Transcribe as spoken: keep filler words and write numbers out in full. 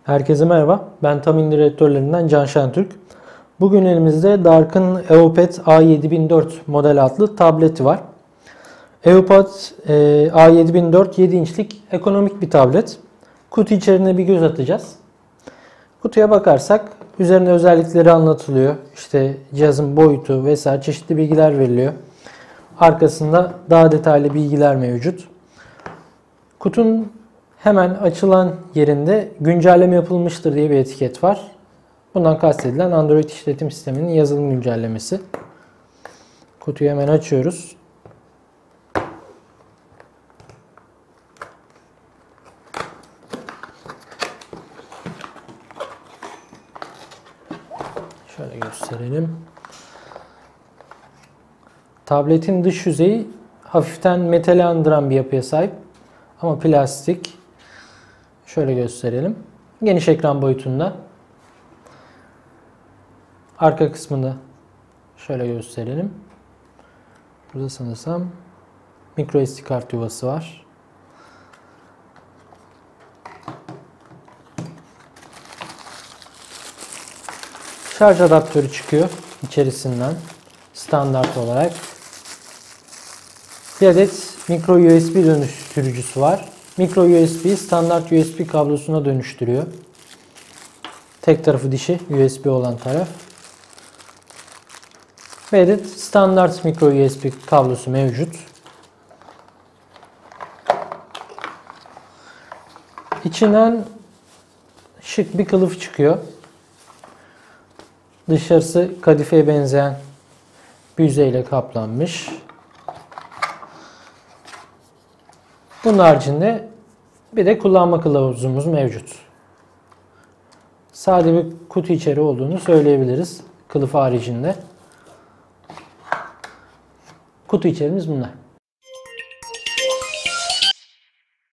Herkese merhaba. Ben Tamin Editörlerinden Can Şentürk. Bugün elimizde Dark'ın EvoPad A yedi bin dört model adlı tableti var. EvoPad e, A yedi bin dört yedi inçlik ekonomik bir tablet. Kutu içeriğine bir göz atacağız. Kutuya bakarsak üzerinde özellikleri anlatılıyor. İşte cihazın boyutu vesaire çeşitli bilgiler veriliyor. Arkasında daha detaylı bilgiler mevcut. Kutunun hemen açılan yerinde güncelleme yapılmıştır diye bir etiket var. Bundan kastedilen Android işletim sisteminin yazılım güncellemesi. Kutuyu hemen açıyoruz. Şöyle gösterelim. Tabletin dış yüzeyi hafiften metali andıran bir yapıya sahip. Ama plastik. Şöyle gösterelim. Geniş ekran boyutunda. Arka kısmında şöyle gösterelim. Burada sanırsam micro S D kart yuvası var. Şarj adaptörü çıkıyor içerisinden standart olarak. Bir adet micro U S B dönüştürücüsü var. Micro U S B'yi standart U S B kablosuna dönüştürüyor. Tek tarafı dişi U S B olan taraf. Bir adet standart micro U S B kablosu mevcut. İçinden şık bir kılıf çıkıyor. Dışarısı kadifeye benzeyen bir yüzeyle kaplanmış. Bunun haricinde bir de kullanma kılavuzumuz mevcut. Sade bir kutu içeriği olduğunu söyleyebiliriz. Kılıf haricinde. Kutu içeriğimiz bunlar.